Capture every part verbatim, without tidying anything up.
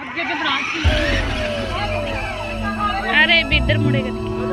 अरे बिदर मुड़ेगा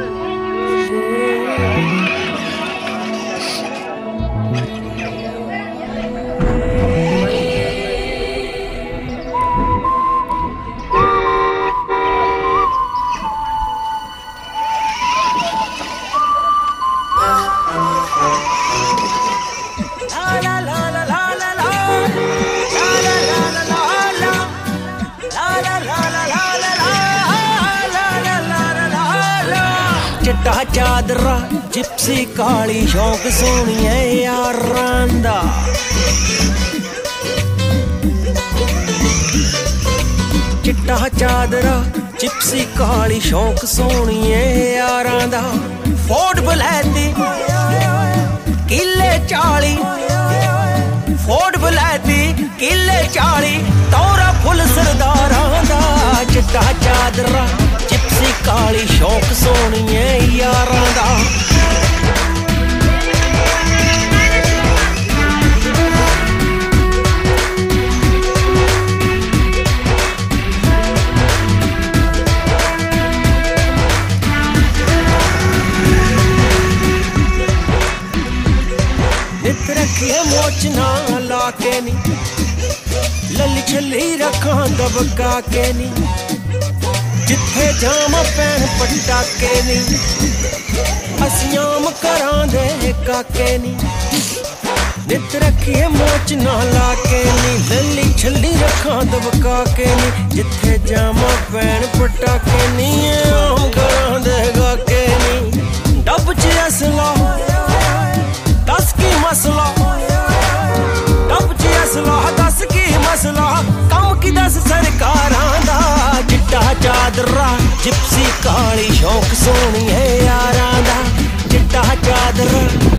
चिट्टा चादरा जिप्सी काली शौक सोनिए यारां दा चिट्टा चादरा जिप्सी काली शौक सोनिए यारां दा फोर्ड बलैती किले चाली फोर्ड बलैती किले चाली तौरा फुल सरदारां दा चिट्टा चादरा जिप्सी काली शौक सोनिए यारां दा नित रखिए मोचना लाके नी लली छली रखा दबका के नी जिथे जाम पैन पटाके नी असियाम करां दे काके नी नित रखिए मोचना लाके नी लली छली रखा दबका के नी जिथे जाम पैन पटाके नी आम करां दे काके नी डब च असला दस की मसला डब च असला दस की मसला कम की दस सरकारां दा चिट्टा चादरा जिप्सी काली शौक सोनिए